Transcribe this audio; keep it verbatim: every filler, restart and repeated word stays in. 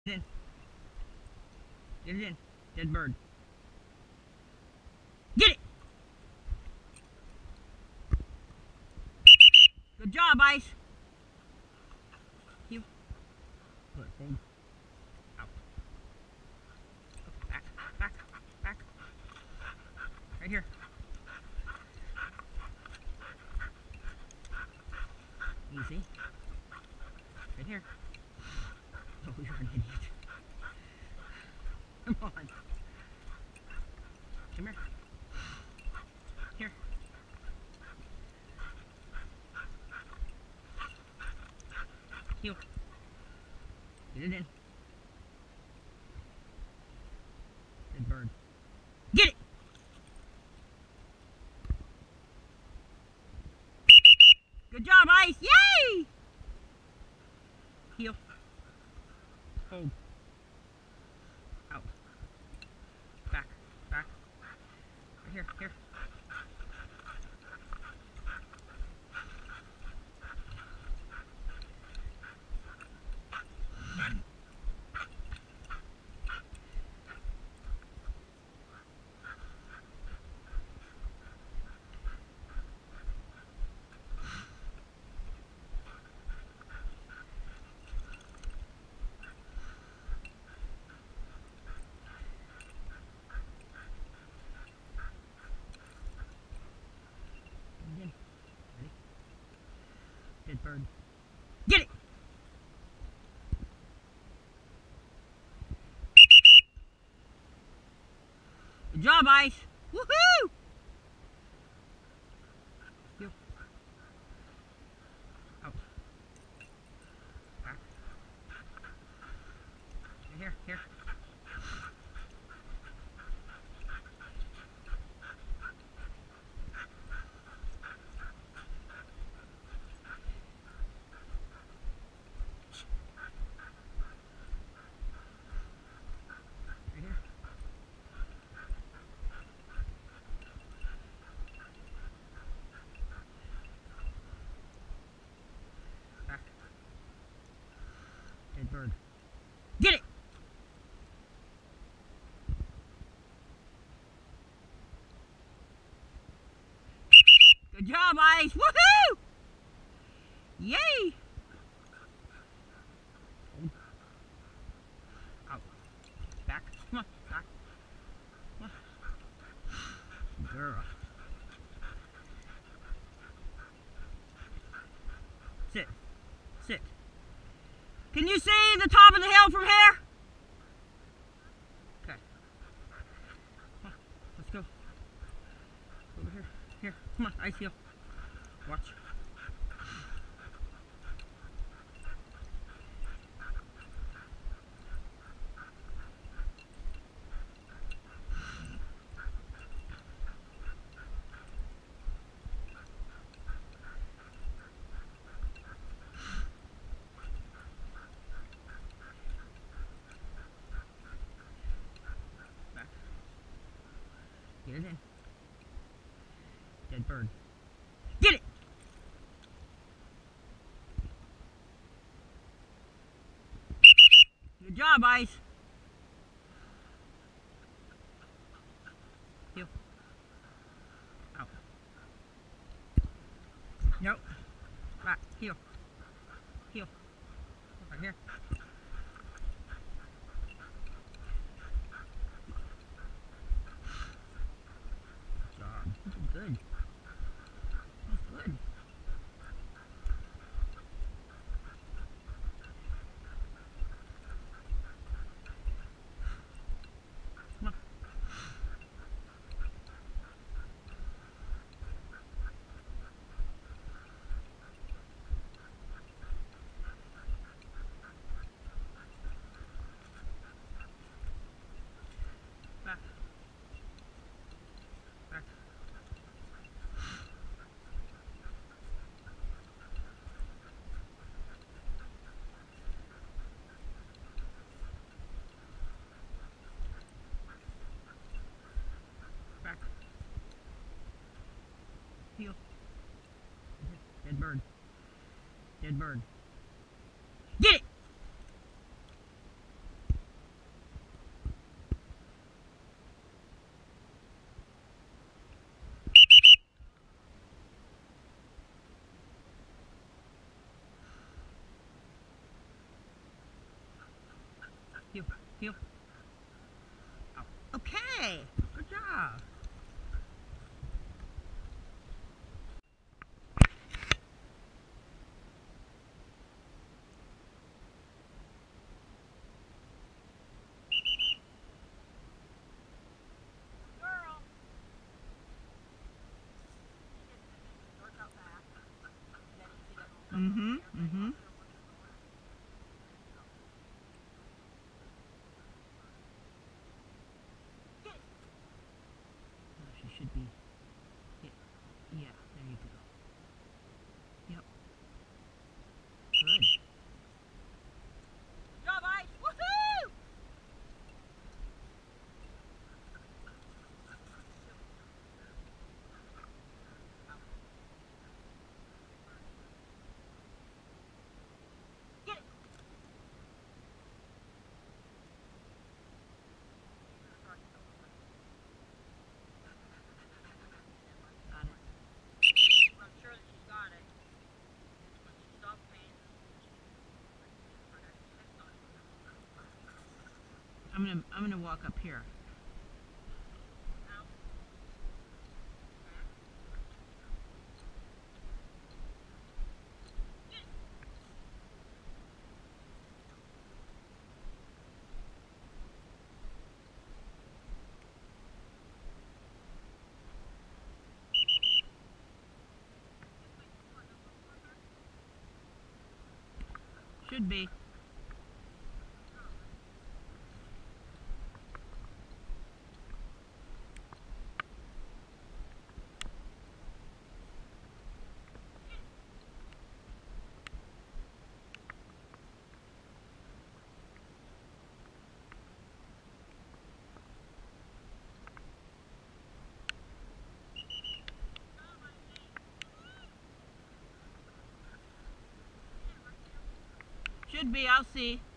Get in. Get it in. Dead bird. Get it! Good job, Ice. You. Good. Hold. Out. Back. Back. Back. Right here. Easy. Right here. Oh, you're an idiot. Come on. Come here. Here. Heel. Get it in. Good bird. Get it! Good job, Ice! Yay! Heel. Hold. Out. Back. Back. Right here. Here. Ready? Dead bird. Get it! Good job, Ice! Woohoo! Heel. Out. Back. Here, here. Right here. Back. Dead bird. Get it! Good job, Ice! Woohoo! Yay! Hold. Out. Back. Come on. Back. Come on. Girl. Sit. Sit. Can you see the top of the hill from here? Okay. Come on. Let's go. Over here. Here. Come on. Ice heel. Watch. Back. Get it in. Dead bird. Get it! Good job, Ice. Heel. Out. Nope. Back. Heel. Heel. Right here. Good job. This is good. That's good. Come on. Back. Back. Back. Heel. Dead bird. Dead bird. Get it! Heel, heel. Out. Okay, good job. Mm-hmm, mm-hmm. Oh, she should be. Yeah, yeah, there you go. Yep. Good. Job, Ice! Woohoo! Get it! Got it. I'm sure that she's got it. When she stops paying. I'm gonna I'm gonna walk up here. Should be. Should be, I'll see.